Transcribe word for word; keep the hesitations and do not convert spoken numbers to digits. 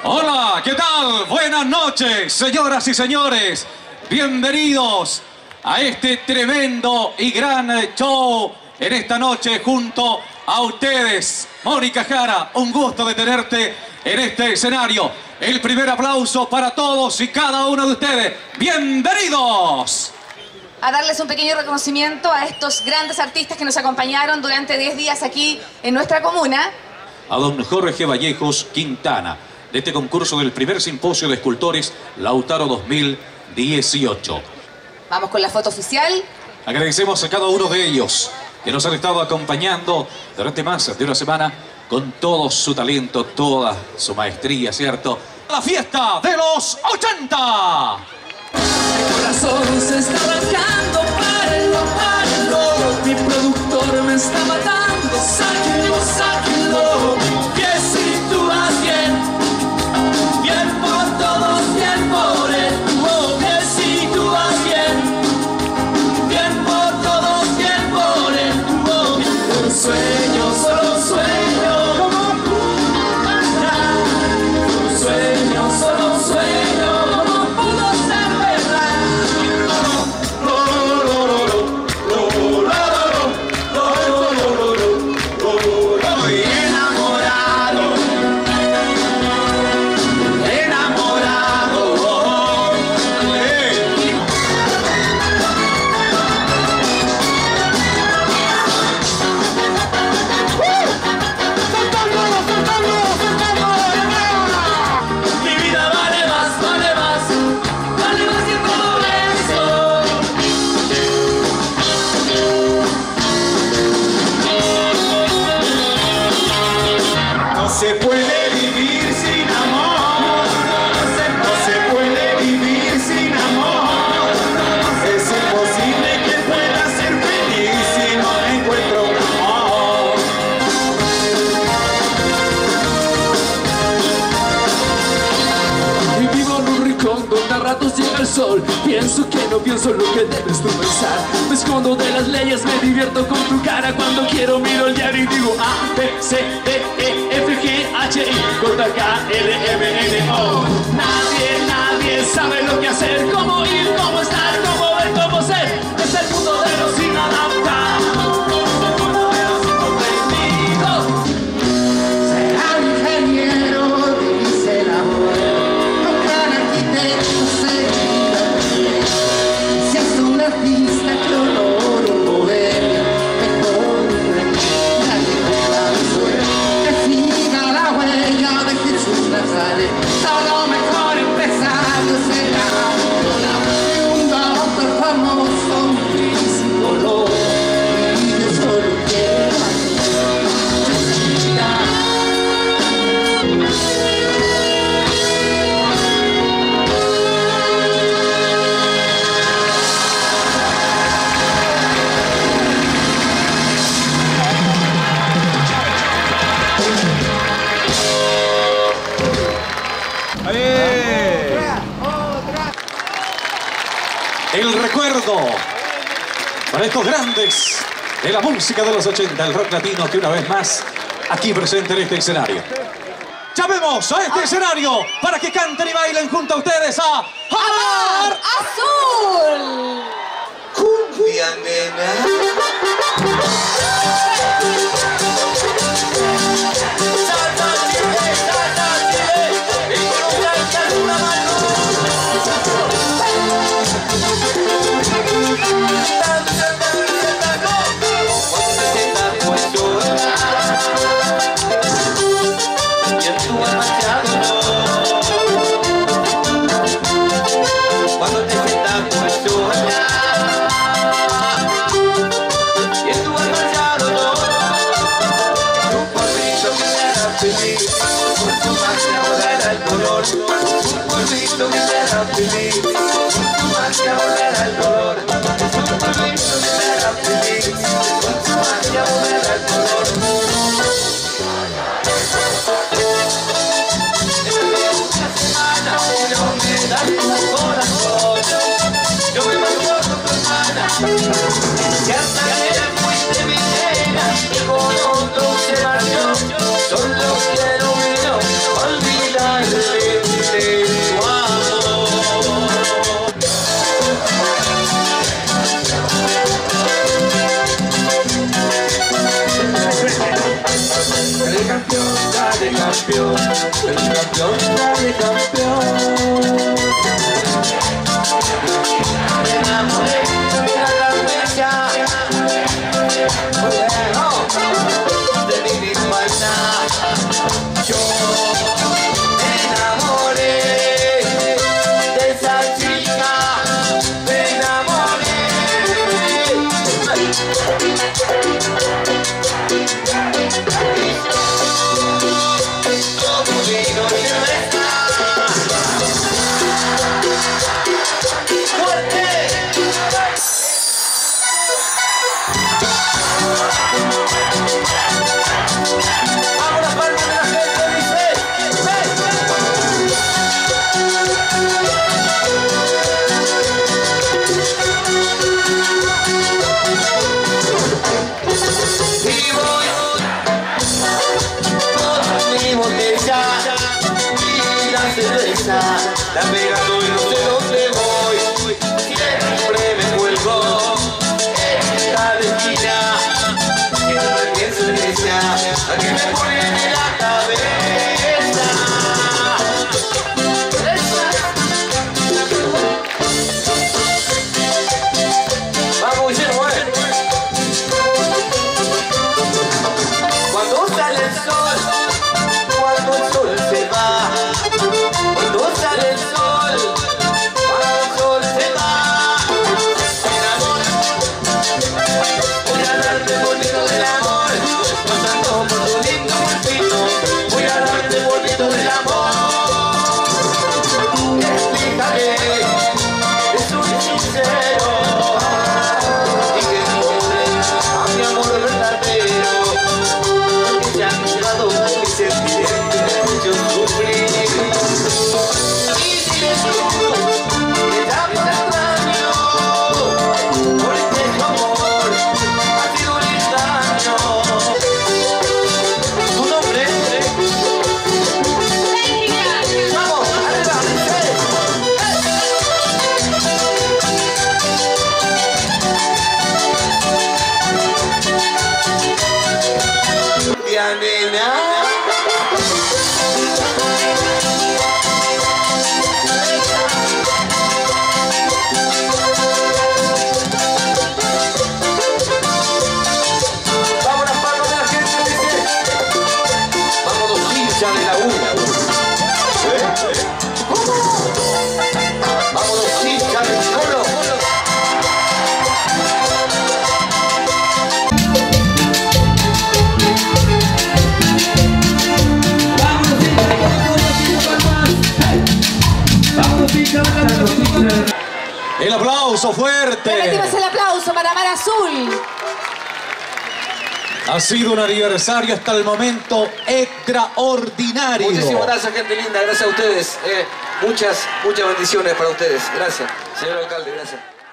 Hola, ¿qué tal? Buenas noches, señoras y señores. Bienvenidos a este tremendo y gran show en esta noche junto a ustedes. Mónica Jara, un gusto de tenerte en este escenario. El primer aplauso para todos y cada uno de ustedes. ¡Bienvenidos! A darles un pequeño reconocimiento a estos grandes artistas que nos acompañaron durante diez días aquí en nuestra comuna. A don Jorge Vallejos Quintana, de este concurso del primer simposio de escultores Lautaro dos mil dieciocho. Vamos con la foto oficial. Agradecemos a cada uno de ellos que nos han estado acompañando durante más de una semana con todo su talento, toda su maestría, ¿cierto? ¡La fiesta de los ochenta! Mi corazón se está arrancando, párenlo, párenlo. Mi productor me está matando, sáquenlo, sáquenlo. Que si tú vas bien, bien por todos, bien por él. Oh, que si tú vas bien, bien por todos, bien por él. Oh, un sueño, solo un sueño, como pudo pasar. Un sueño, solo un sueño, como pudo ser verdad. Estoy enamorado, enamorado. Mi vida vale más, vale más, vale más que todo eso. No se puede vivir sin amor, no se puede vivir sin amor. Es imposible que pueda ser feliz si no encuentro un amor. Y vivo en un rincón donde a ratos llega el sol. Pienso que no pienso lo que debes tú pensar. Me escondo de las leyes, me divierto con tu cara. Cuando quiero miro el diario y digo A, B, C, D, E, F, G, H, I, J, K, L, M, N, O. Nadie, nadie sabe lo que hacer, cómo ir, cómo estar, cómo ver, cómo ser. Es el mundo de los inadaptados, el mundo de los incomprendidos. Será un ingeniero de mis labores, un gran arquitecto sería bien. Si es un artista que honor un bohemio, mejor que nadie pueda resolver. Que siga la huella de Jesús Nazaret, todo mejor empresario será un doctor famoso, un psicólogo, y yo solo quiero felicidad. El recuerdo para estos grandes de la música de los ochenta, el rock latino, que una vez más aquí presente en este escenario. Llamemos a este escenario para que canten y bailen junto a ustedes a Amar ¡Azul! Cumbia, nena. Cuando te sientas muy sola y en tu alma campeón, dale campeón, el campeón, dale campeón. Me enamoré de la campecha, bueno, de mi hermana. Yo me enamoré de esa chica, me enamoré. Como vino cerveza, fuerte. Hago las palmas de la gente, dice, y voy con mi botella y la cerveza, la pegando y no sé dónde voy, siempre me vuelvo en la esquina, siempre pienso en ella, la que me pone en la cabeza. Vamos, Guillermo, eh. Cuando sale el sol, cuando el sol se va, cuando sale el sol, cuando el sol se va, me enamoro, voy a darte bonito del amor, pasando por tu lindo cuerpito, voy a darte bonito del amor. Explícale, es un sincero, y que muere a mi amor verdadero. Ya han llegado mis sentimientos, yo sufrí. Y dile tú, que ya me extraño, porque tu amor ha sido un engaño. ¿Tu nombre? Vamos, arriba, ya nena. Vamos las palmas de la gente, dice. Vamos los hinchas de la una. ¿Eh? Vamos los hinchas del Colo. El aplauso fuerte. Repetimos el aplauso para Mar Azul. Ha sido un aniversario hasta el momento extraordinario. Muchísimas gracias, gente linda. Gracias a ustedes. Eh, muchas, muchas bendiciones para ustedes. Gracias, señor alcalde. Gracias.